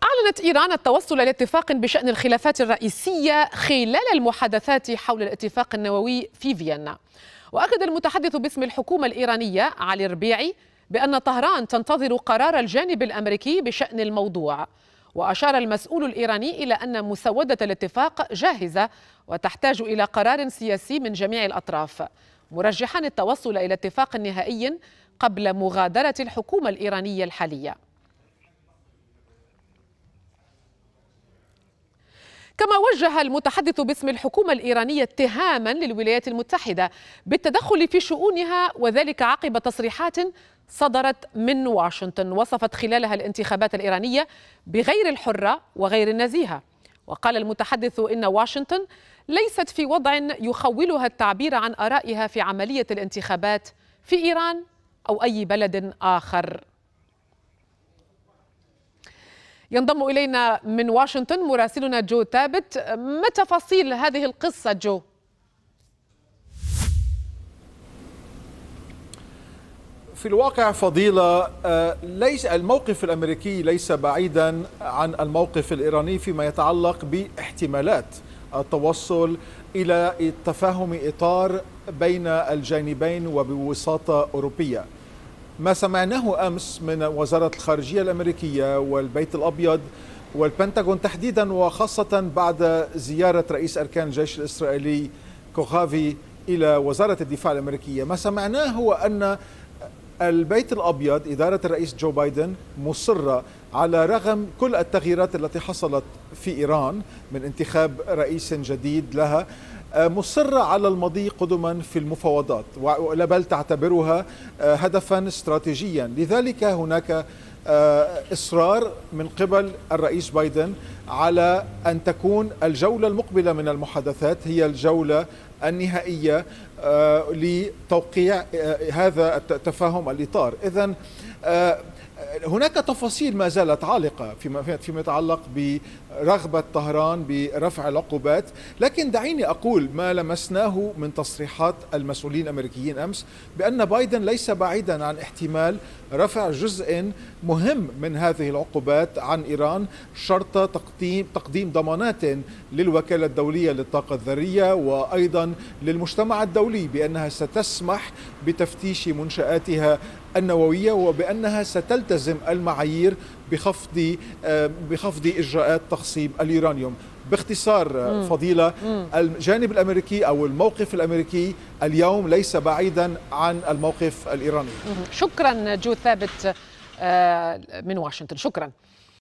أعلنت إيران التوصل إلى اتفاق بشأن الخلافات الرئيسية خلال المحادثات حول الاتفاق النووي في فيينا. وأكد المتحدث باسم الحكومة الإيرانية علي ربيعي بأن طهران تنتظر قرار الجانب الأمريكي بشأن الموضوع. وأشار المسؤول الإيراني إلى أن مسودة الاتفاق جاهزة وتحتاج إلى قرار سياسي من جميع الأطراف، مرجحا التوصل إلى اتفاق نهائي قبل مغادرة الحكومة الإيرانية الحالية. كما وجه المتحدث باسم الحكومة الإيرانية اتهاما للولايات المتحدة بالتدخل في شؤونها، وذلك عقب تصريحات صدرت من واشنطن وصفت خلالها الانتخابات الإيرانية بغير الحرة وغير النزيهة. وقال المتحدث إن واشنطن ليست في وضع يخولها التعبير عن آرائها في عملية الانتخابات في إيران أو أي بلد آخر. ينضم إلينا من واشنطن مراسلنا جو ثابت. ما تفاصيل هذه القصة جو؟ في الواقع فضيلة، ليس الموقف الأمريكي ليس بعيدا عن الموقف الإيراني فيما يتعلق باحتمالات التوصل إلى تفاهم إطار بين الجانبين وبوساطة أوروبية. ما سمعناه أمس من وزارة الخارجية الأمريكية والبيت الأبيض والبنتاغون تحديدا، وخاصة بعد زيارة رئيس أركان الجيش الإسرائيلي كوخافي إلى وزارة الدفاع الأمريكية، ما سمعناه هو أن البيت الأبيض إدارة الرئيس جو بايدن مصرة على رغم كل التغييرات التي حصلت في إيران من انتخاب رئيس جديد لها، مصرة على المضي قدما في المفاوضات، بل تعتبرها هدفا استراتيجيا. لذلك هناك إصرار من قبل الرئيس بايدن على أن تكون الجولة المقبلة من المحادثات هي الجولة النهائية لتوقيع هذا التفاهم الإطار. إذن هناك تفاصيل ما زالت عالقة فيما يتعلق برغبة طهران برفع العقوبات، لكن دعيني أقول ما لمسناه من تصريحات المسؤولين الأمريكيين أمس بأن بايدن ليس بعيدا عن احتمال رفع جزء مهم من هذه العقوبات عن إيران شرط تقديم ضمانات للوكالة الدولية للطاقة الذرية وأيضا للمجتمع الدولي بأنها ستسمح بتفتيش منشآتها النووية وبأنها ستلتزم المعايير بخفض إجراءات تخصيب اليورانيوم. باختصار فضيلة، الجانب الأمريكي أو الموقف الأمريكي اليوم ليس بعيدا عن الموقف الإيراني. شكرا جو ثابت من واشنطن، شكرا.